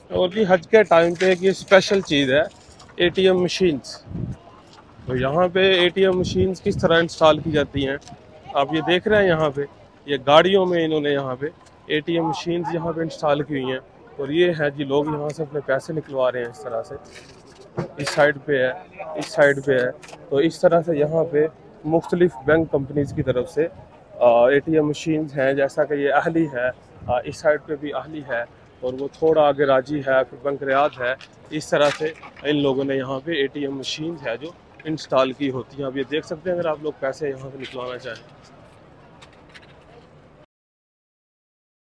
और जी हज के टाइम पे एक ये स्पेशल चीज़ है, एटीएम मशीन्स। तो यहाँ पे एटीएम मशीन्स किस तरह इंस्टॉल की जाती हैं आप ये देख रहे हैं। यहाँ पे ये गाड़ियों में इन्होंने यहाँ पे एटीएम मशीन्स यहाँ पे इंस्टॉल की हुई हैं। और ये है जी लोग यहाँ से अपने पैसे निकलवा रहे हैं इस तरह से। इस साइड पे है, इस साइड पे है। तो इस तरह से यहाँ पे मुख्तलिफ बैंक कंपनीज की तरफ से एटीएम मशीन्स हैं, जैसा कि ये अहली है, इस साइड पे भी अहली है, और वो थोड़ा आगे राजी है, फिर बैंक रियाद है। इस तरह से इन लोगों ने यहाँ पे एटीएम मशीन्स है जो इंस्टॉल की होती हैं। अब ये देख सकते हैं अगर आप लोग पैसे यहाँ से निकलवाना चाहें।